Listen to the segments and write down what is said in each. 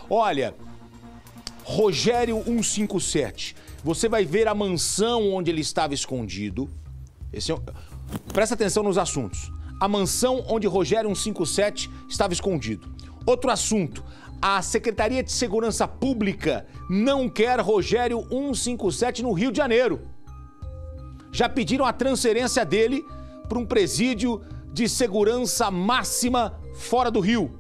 Olha, Rogério 157. Você vai ver a mansão onde ele estava escondido. Presta atenção nos assuntos. A mansão onde Rogério 157 estava escondido. Outro assunto. A Secretaria de Segurança Pública não quer Rogério 157 no Rio de Janeiro. Já pediram a transferência dele para um presídio de segurança máxima fora do Rio.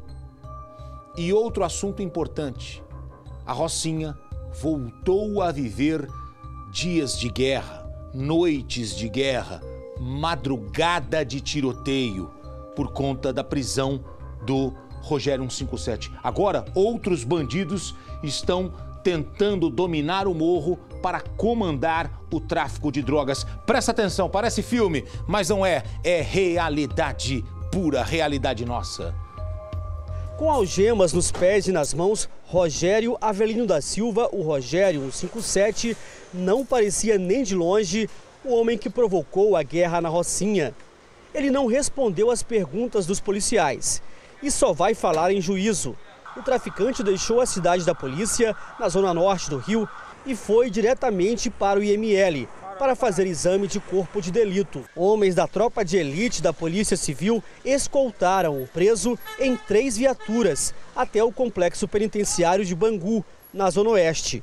E outro assunto importante. A Rocinha voltou a viver dias de guerra, noites de guerra, madrugada de tiroteio por conta da prisão do Rogério 157. Agora, outros bandidos estão tentando dominar o morro para comandar o tráfico de drogas. Presta atenção, parece filme, mas não é. É realidade, pura realidade nossa. Com algemas nos pés e nas mãos, Rogério Avelino da Silva, o Rogério 157, não parecia nem de longe o homem que provocou a guerra na Rocinha. Ele não respondeu às perguntas dos policiais e só vai falar em juízo. O traficante deixou a cidade da polícia, na zona norte do Rio, e foi diretamente para o IML, para fazer exame de corpo de delito. Homens da tropa de elite da Polícia Civil escoltaram o preso em 3 viaturas até o complexo penitenciário de Bangu, na zona oeste.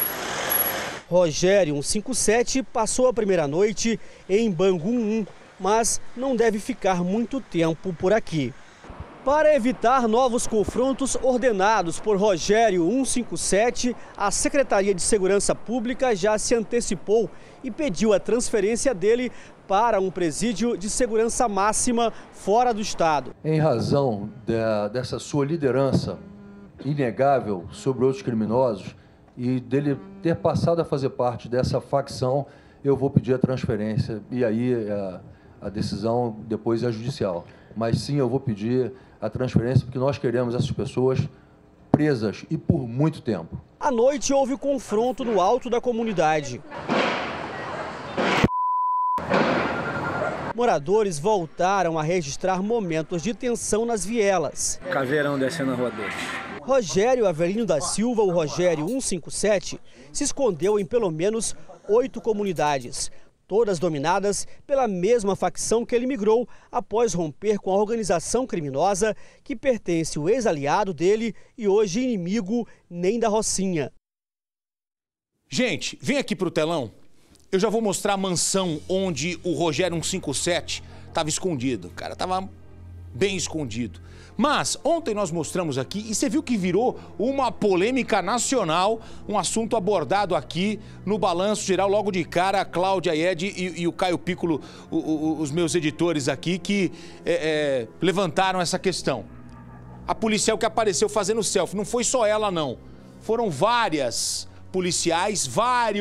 Rogério 157 passou a primeira noite em Bangu 1, mas não deve ficar muito tempo por aqui. Para evitar novos confrontos ordenados por Rogério 157, a Secretaria de Segurança Pública já se antecipou e pediu a transferência dele para um presídio de segurança máxima fora do estado. Em razão dessa sua liderança inegável sobre outros criminosos e dele ter passado a fazer parte dessa facção, eu vou pedir a transferência e aí a decisão depois é judicial. Mas sim, eu vou pedir a transferência porque nós queremos essas pessoas presas e por muito tempo. À noite houve confronto no alto da comunidade. Moradores voltaram a registrar momentos de tensão nas vielas. Caveirão descendo a rua 2. Rogério Avelino da Silva, o Rogério 157, se escondeu em pelo menos 8 comunidades, todas dominadas pela mesma facção que ele migrou após romper com a organização criminosa que pertence o ex-aliado dele e hoje inimigo nem da Rocinha. Gente, vem aqui pro telão. Eu já vou mostrar a mansão onde o Rogério 157 estava escondido. Cara, estava bem escondido. Mas ontem nós mostramos aqui e você viu que virou uma polêmica nacional, um assunto abordado aqui no Balanço Geral, logo de cara, a Cláudia Iede e o Caio Piccolo, os meus editores aqui, que levantaram essa questão. A policial que apareceu fazendo selfie, não foi só ela não, foram vários policiais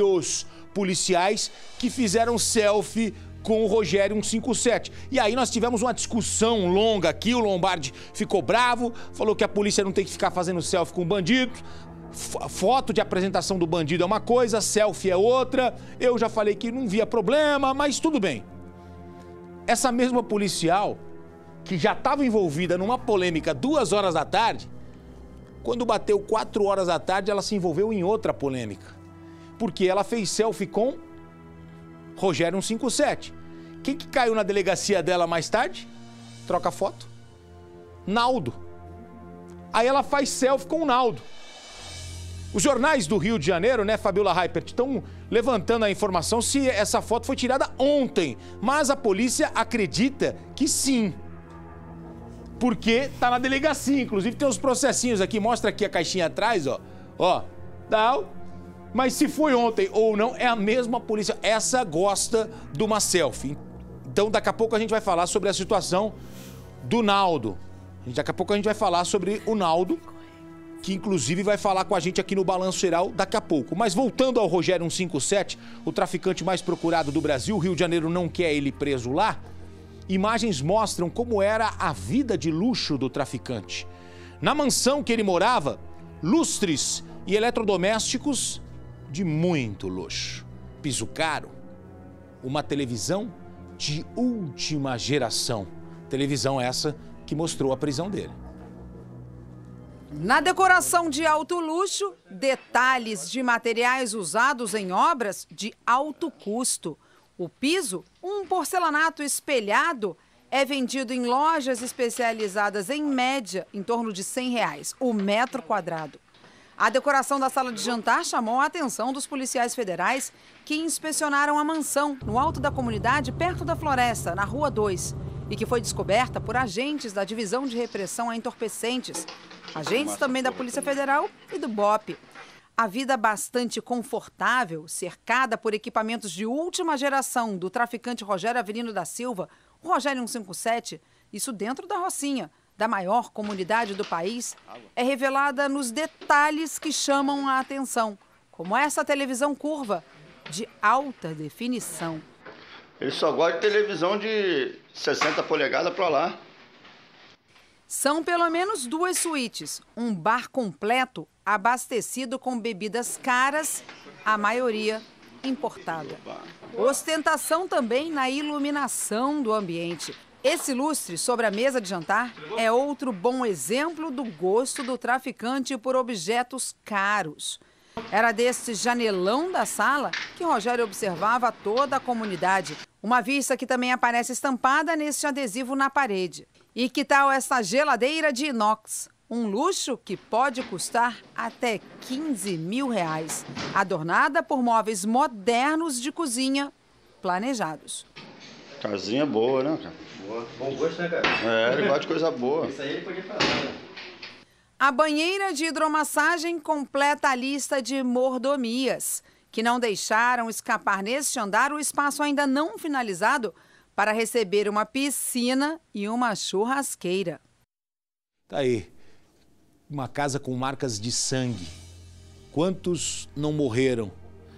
que fizeram selfie com o Rogério 157. E aí nós tivemos uma discussão longa aqui, o Lombardi ficou bravo, falou que a polícia não tem que ficar fazendo selfie com o bandido, foto de apresentação do bandido é uma coisa, selfie é outra, eu já falei que não via problema, mas tudo bem. Essa mesma policial, que já estava envolvida numa polêmica 2 horas da tarde, quando bateu 4 horas da tarde, ela se envolveu em outra polêmica, porque ela fez selfie com Rogério 157. Quem que caiu na delegacia dela mais tarde? Troca foto. Naldo. Aí ela faz selfie com o Naldo. Os jornais do Rio de Janeiro, né, Fabiola Heipert, estão levantando a informação se essa foto foi tirada ontem. Mas a polícia acredita que sim. Porque tá na delegacia, inclusive tem uns processinhos aqui, mostra aqui a caixinha atrás, ó. Ó, tal. Mas se foi ontem ou não, é a mesma polícia. Essa gosta de uma selfie. Então, daqui a pouco a gente vai falar sobre a situação do Naldo. Daqui a pouco a gente vai falar sobre o Naldo, que inclusive vai falar com a gente aqui no Balanço Geral daqui a pouco. Mas voltando ao Rogério 157, o traficante mais procurado do Brasil, o Rio de Janeiro não quer ele preso lá. Imagens mostram como era a vida de luxo do traficante. Na mansão que ele morava, lustres e eletrodomésticos de muito luxo. Piso caro, uma televisão de última geração. Televisão essa que mostrou a prisão dele. Na decoração de alto luxo, detalhes de materiais usados em obras de alto custo. O piso, um porcelanato espelhado, é vendido em lojas especializadas em média em torno de R$100 o metro quadrado. A decoração da sala de jantar chamou a atenção dos policiais federais que inspecionaram a mansão no alto da comunidade, perto da floresta, na Rua 2, e que foi descoberta por agentes da Divisão de Repressão a Entorpecentes, agentes também da Polícia Federal e do BOPE. A vida bastante confortável, cercada por equipamentos de última geração do traficante Rogério Avelino da Silva, o Rogério 157, isso dentro da Rocinha, da maior comunidade do país, é revelada nos detalhes que chamam a atenção, como essa televisão curva, de alta definição. Ele só gosta de televisão de 60 polegadas para lá. São pelo menos 2 suítes, um bar completo abastecido com bebidas caras, a maioria importada. Ostentação também na iluminação do ambiente. Esse lustre sobre a mesa de jantar é outro bom exemplo do gosto do traficante por objetos caros. Era desse janelão da sala que Rogério observava toda a comunidade. Uma vista que também aparece estampada neste adesivo na parede. E que tal essa geladeira de inox? Um luxo que pode custar até R$15 mil, adornada por móveis modernos de cozinha planejados. Casinha boa, né, cara? Boa. Bom gosto, né, cara? É, ele gosta de coisa boa. Isso aí ele podia falar, né? A banheira de hidromassagem completa a lista de mordomias, que não deixaram escapar neste andar o espaço ainda não finalizado para receber uma piscina e uma churrasqueira. Tá aí, uma casa com marcas de sangue. Quantos não morreram?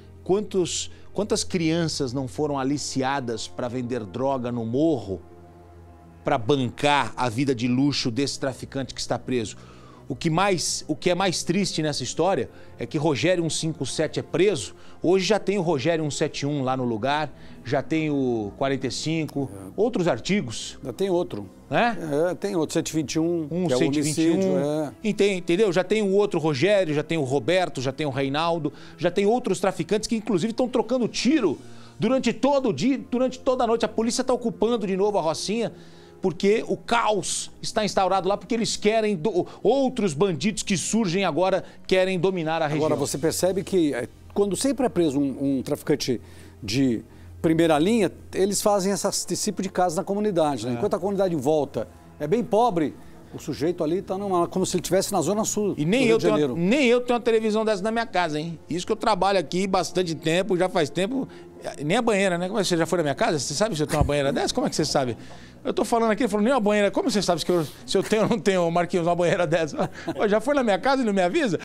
Quantas crianças não foram aliciadas para vender droga no morro para bancar a vida de luxo desse traficante que está preso? O que é mais triste nessa história é que Rogério 157 é preso. Hoje já tem o Rogério 171 lá no lugar, já tem o 45, outros artigos. Já tem outro. Né? Tem outro, 121, que é o 121, homicídio. Entendeu? Já tem o outro Rogério, já tem o Roberto, já tem o Reinaldo, já tem outros traficantes que inclusive estão trocando tiro durante todo o dia, durante toda a noite. A polícia está ocupando de novo a Rocinha, porque o caos está instaurado lá, porque eles querem, outros bandidos que surgem agora querem dominar a região. Agora, você percebe que quando sempre é preso um traficante de primeira linha, eles fazem esse tipo de casa na comunidade, né? Enquanto a comunidade em volta é bem pobre, o sujeito ali está como se ele estivesse na Zona Sul e nem eu tenho uma televisão dessa na minha casa, hein? Isso que eu trabalho aqui bastante tempo, já faz tempo. Nem a banheira, né? Como é que você já foi na minha casa? Você sabe se eu tenho uma banheira dessa? Como é que você sabe? Eu tô falando aqui, ele falou, nem uma banheira. Como você sabe se eu tenho ou não tenho, Marquinhos, uma banheira dessa? Já foi na minha casa e não me avisa?